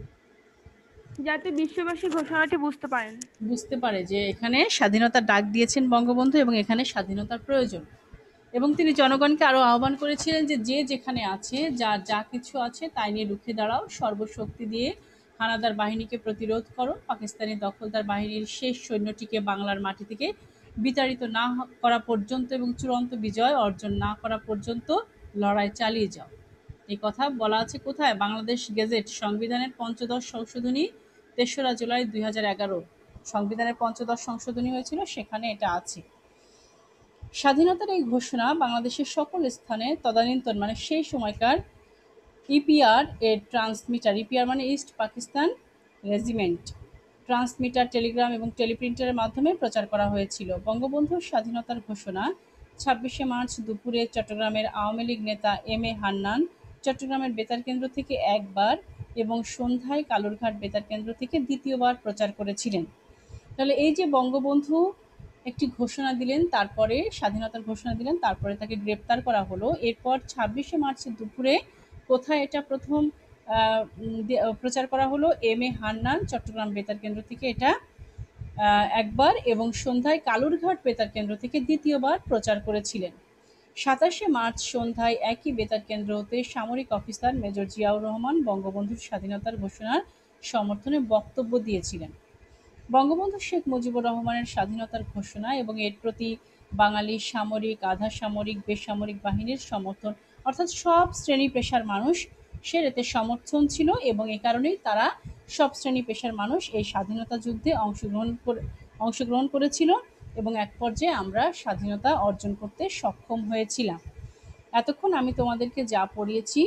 যাতে বিশ্ববাসী ঘোষণাটি বুঝতে পারেন। বুঝতে পারে যে এখানে স্বাধীনতার ডাক দিয়েছেন বঙ্গবন্ধু এবং এখানে স্বাধীনতার প্রয়োজন। এবং তিনি জনগণকে আরও আহ্বান করেছিলেন যে যে যেখানে আছে, যার যা কিছু আছে তাই নিয়ে রুখে দাঁড়াও, সর্বশক্তি দিয়ে হানাদার বাহিনীকে প্রতিরোধ করো, পাকিস্তানি দখলদার বাহিনীর শেষ সৈন্যটিকে বাংলার মাটি থেকে বিতাড়িত না করা পর্যন্ত এবং চূড়ান্ত বিজয় অর্জন না করা পর্যন্ত লড়াই চালিয়ে যাও। এই কথা বলা আছে কোথায়? বাংলাদেশ গেজেট, সংবিধানের পঞ্চদশ সংশোধনী, 3রা জুলাই 2011 সংবিধানের পঞ্চদশ সংশোধনী হয়েছিল, সেখানে এটা আছে। স্বাধীনতার এই ঘোষণা বাংলাদেশের সকল স্থানে তদানীন্তন, মানে সেই সময়কার ইপিআর এর ট্রান্সমিটার, ইপিআর মানে East Pakistan regiment, transmitter, telegram এবং টেলিপ্রিন্টারের মাধ্যমে প্রচার করা হয়েছিল। বঙ্গবন্ধুর স্বাধীনতার ঘোষণা 26শে মার্চ দুপুরে চট্টগ্রামের আওয়ামী লীগ নেতা এম এ হান্নান চট্টগ্রামের বেতার কেন্দ্র থেকে একবার এবং সন্ধ্যায় কালুরঘাট বেতার কেন্দ্র থেকে দ্বিতীয়বার প্রচার করেছিলেন। তাহলে এই যে বঙ্গবন্ধু একটি ঘোষণা দিলেন, তারপরে স্বাধীনতার ঘোষণা দিলেন, তারপরে তাকে গ্রেপ্তার করা হলো। এরপর 26শে মার্চের দুপুরে কোথায় এটা প্রথম প্রচার করা হলো? এম এ হান্নান চট্টগ্রাম বেতার কেন্দ্র থেকে এটা একবার এবং সন্ধ্যায় কালুরঘাট বেতার কেন্দ্র থেকে দ্বিতীয়বার প্রচার করেছিলেন। ২৭শে মার্চ সন্ধ্যায় একই বেতার কেন্দ্র হতে সামরিক অফিসার মেজর জিয়াউর রহমান বঙ্গবন্ধুর স্বাধীনতার ঘোষণার সমর্থনে বক্তব্য দিয়েছিলেন। বঙ্গবন্ধু শেখ মুজিবুর রহমানের স্বাধীনতার ঘোষণা এবং এর প্রতি বাঙালি সামরিক, আধা সামরিক, বেসামরিক বাহিনীর সমর্থন, অর্থাৎ সব শ্রেণী পেশার মানুষ এতে সমর্থন ছিল এবং এ কারণেই তারা সব শ্রেণী পেশার মানুষ এই স্বাধীনতা যুদ্ধে অংশগ্রহণ করেছিল এবং এক পর্যায়ে আমরা স্বাধীনতা অর্জন করতে সক্ষম হয়েছিলাম। এতক্ষণ আমি তোমাদেরকে যা পড়িয়েছি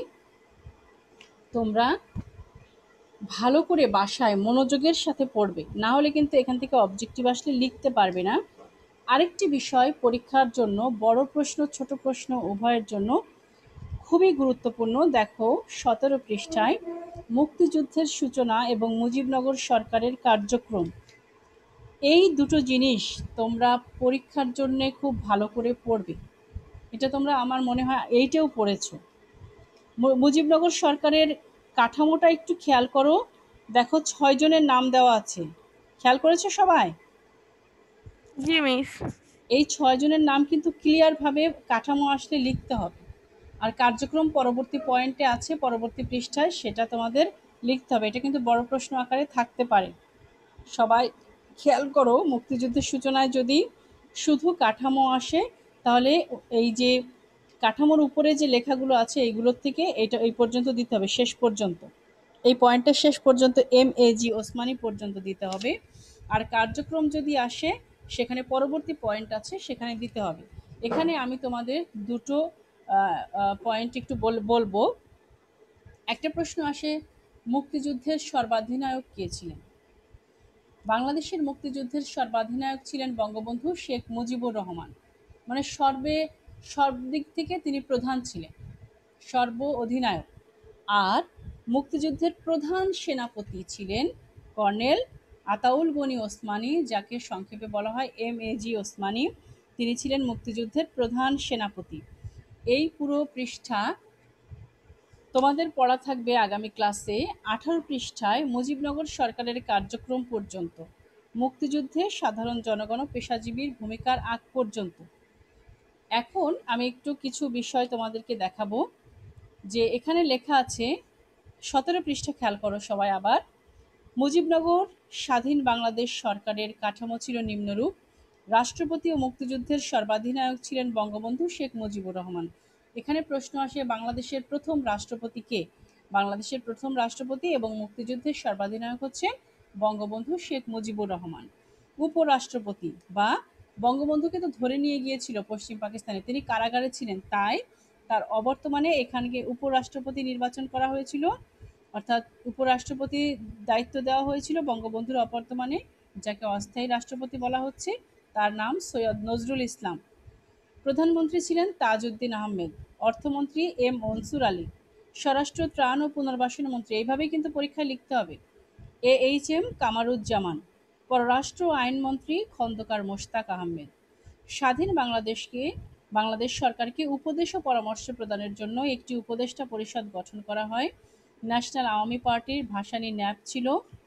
তোমরা ভালো করে বাসায় মনোযোগের সাথে পড়বে, না হলে কিন্তু এখান থেকে অবজেক্টিভ আসলে লিখতে পারবে না। আরেকটি বিষয় পরীক্ষার জন্য বড় প্রশ্ন ছোট প্রশ্ন উভয়ের জন্য খুবই গুরুত্বপূর্ণ। দেখো ১৭ পৃষ্ঠায় মুক্তিযুদ্ধের সূচনা এবং মুজিবনগর সরকারের কার্যক্রম, এই দুটো জিনিস তোমরা পরীক্ষার জন্য খুব ভালো করে পড়বে। এটা তোমরা আমার মনে হয় এইটাও পড়েছো। মুজিবনগর সরকারের কাঠামোটা একটু খেয়াল করো। দেখো ৬ জনের নাম দেওয়া আছে, খেয়াল করেছো সবাই? জি মিস। এই ৬ জনের নাম কিন্তু ক্লিয়ারভাবে কাঠামো আসলে লিখতে হবে। আর কার্যক্রম পরবর্তী পয়েন্টে আছে, পরবর্তী পৃষ্ঠায়, সেটা তোমাদের লিখতে হবে। এটা কিন্তু বড় প্রশ্ন আকারে থাকতে পারে। সবাই খেয়াল করো, মুক্তিযুদ্ধের সূচনায় যদি শুধু কাঠামো আসে তাহলে এই যে কাঠামোর উপরে যে লেখাগুলো আছে এইগুলোর থেকে এটা এই পর্যন্ত দিতে হবে, শেষ পর্যন্ত, এই পয়েন্টের শেষ পর্যন্ত MAG ওসমানী পর্যন্ত দিতে হবে। আর কার্যক্রম যদি আসে সেখানে পরবর্তী পয়েন্ট আছে সেখানে দিতে হবে। এখানে আমি তোমাদের দুটো পয়েন্ট একটু বলবো। একটা প্রশ্ন আসে, মুক্তিযুদ্ধের সর্বাধিনায়ক কে ছিলেন? বাংলাদেশের মুক্তিযুদ্ধের সর্বাধিনায়ক ছিলেন বঙ্গবন্ধু শেখ মুজিবুর রহমান। মানে সব দিক থেকে তিনি প্রধান ছিলেন, সর্ব অধিনায়ক। আর মুক্তিযুদ্ধের প্রধান সেনাপতি ছিলেন কর্নেল আতাউল গনি ওসমানী, যাকে সংক্ষেপে বলা হয় MAG ওসমানী। তিনি ছিলেন মুক্তিযুদ্ধের প্রধান সেনাপতি। এই পুরো পৃষ্ঠা তোমাদের পড়া থাকবে আগামী ক্লাসে। 18 পৃষ্ঠায় মুজিবনগর সরকারের কার্যক্রম পর্যন্ত, মুক্তিযুদ্ধে সাধারণ জনগণ ও পেশাজীবীর ভূমিকার আগ পর্যন্ত। এখন আমি একটু কিছু বিষয় তোমাদেরকে দেখাবো। যে এখানে লেখা আছে 17 পৃষ্ঠা, খেয়াল করো সবাই আবার। মুজিবনগর স্বাধীন বাংলাদেশ সরকারের কাঠামো ছিল নিম্নরূপ। রাষ্ট্রপতি ও মুক্তিযুদ্ধের সর্বাধিনায়ক ছিলেন বঙ্গবন্ধু শেখ মুজিবুর রহমান। এখানে প্রশ্ন আসে, বাংলাদেশের প্রথম রাষ্ট্রপতি কে? বাংলাদেশের প্রথম রাষ্ট্রপতি এবং মুক্তিযুদ্ধের সর্বাধিনায়ক হচ্ছে বঙ্গবন্ধু শেখ মুজিবুর রহমান। উপরাষ্ট্রপতি বা বঙ্গবন্ধুকে তো ধরে নিয়ে গিয়েছিল পশ্চিম পাকিস্তানে, তিনি কারাগারে ছিলেন, তাই তার অবর্তমানে এখানকে উপরাষ্ট্রপতি নির্বাচন করা হয়েছিল, অর্থাৎ উপরাষ্ট্রপতি দায়িত্ব দেওয়া হয়েছিল বঙ্গবন্ধুর অবর্তমানে, যাকে অস্থায়ী রাষ্ট্রপতি বলা হচ্ছে। তার নাম সৈয়দ নজরুল ইসলাম। প্রধানমন্ত্রী ছিলেন তাজউদ্দিন আহমেদ, অর্থমন্ত্রী M মনসুর আলী, স্বরাষ্ট্র ত্রাণ ও পুনর্বাসন মন্ত্রী, এইভাবেই কিন্তু পরীক্ষায় লিখতে হবে, AHM কামারুজ্জামান, পররাষ্ট্র আইনমন্ত্রী খন্দকার মোশতাক আহমেদ। স্বাধীন বাংলাদেশ সরকারকে উপদেশ ও পরামর্শ প্রদানের জন্য একটি উপদেষ্টা পরিষদ গঠন করা হয়। ন্যাশনাল আওয়ামী পার্টির ভাসানী ন্যাপ ছিল,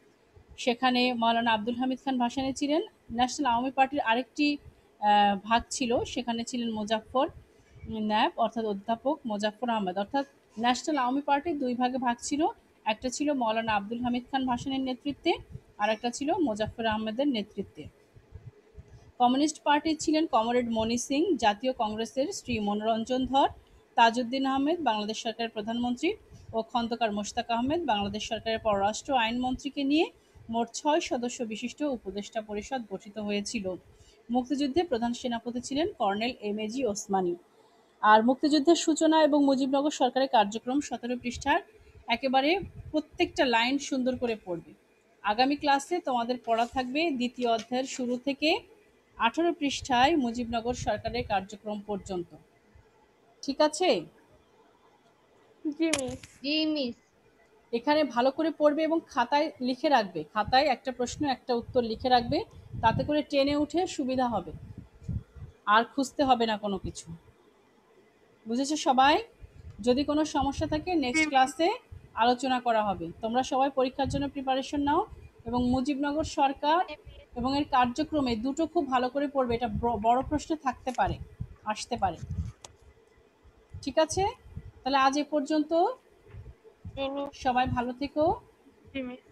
সেখানে মাওলানা আব্দুল হামিদ খান ভাসানী ছিলেন। ন্যাশনাল আওয়ামী পার্টির আরেকটি ভাগ ছিল, সেখানে ছিলেন মোজাফফর ন্যাপ, অর্থাৎ অধ্যাপক মোজাফফর আহমেদ। অর্থাৎ ন্যাশনাল আওয়ামী পার্টির দুই ভাগ ছিল, একটা ছিল মাওলানা আব্দুল হামিদ খান ভাসানীর নেতৃত্বে, আর একটা ছিল মোজাফফর আহমেদের নেতৃত্বে। কমিউনিস্ট পার্টির ছিলেন কমরেড মনি সিং, জাতীয় কংগ্রেসের শ্রী মনোরঞ্জন ধর, তাজউদ্দিন আহমেদ বাংলাদেশ সরকারের প্রধানমন্ত্রী ও খন্দকার মোশতাক আহমেদ বাংলাদেশ সরকারের পররাষ্ট্র আইনমন্ত্রীকে নিয়ে মোট 6 সদস্য বিশিষ্ট উপদেষ্টা পরিষদ গঠিত হয়েছিল। মুক্তিযুদ্ধে প্রধান সেনাপতি ছিলেন কর্নেল MAG ওসমানী। আর মুক্তিযুদ্ধের সূচনা এবং মুজিবনগর সরকারের কার্যক্রম 17 পৃষ্ঠার একেবারে প্রত্যেকটা লাইন সুন্দর করে পড়বে। আগামী ক্লাসে তোমাদের পড়া থাকবে দ্বিতীয় অধ্যায়ের শুরু থেকে 18 পৃষ্ঠায় মুজিবনগর সরকারের কার্যক্রম পর্যন্ত। ঠিক আছে? জি মিস। জি মিস। এখানে ভালো করে পড়বে এবং খাতায় লিখে রাখবে, খাতায় একটা প্রশ্ন একটা উত্তর লিখে রাখবে, তাতে করে টেনে উঠে সুবিধা হবে, আর খুঁজতে হবে না কোনো কিছু। বুঝেছো সবাই? যদি কোনো সমস্যা থাকে নেক্সট ক্লাসে আলোচনা করা হবে। তোমরা সবাই পরীক্ষার জন্য প্রিপারেশন নাও এবং মুজিবনগর সরকার এবং এর কার্যক্রমে দুটো খুব ভালো করে পড়বে, এটা বড় প্রশ্ন থাকতে পারে, আসতে পারে। ঠিক আছে, তাহলে আজ এ পর্যন্ত। জি মিস। সবাই ভালো থেকো। জি মিস।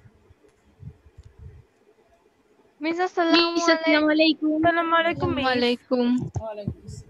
মিস আসসালামু মিস আসসালামু আলাইকুম। আসসালামু আলাইকুম মিস। আলাইকুম। ওয়ালাইকুম আসসালাম।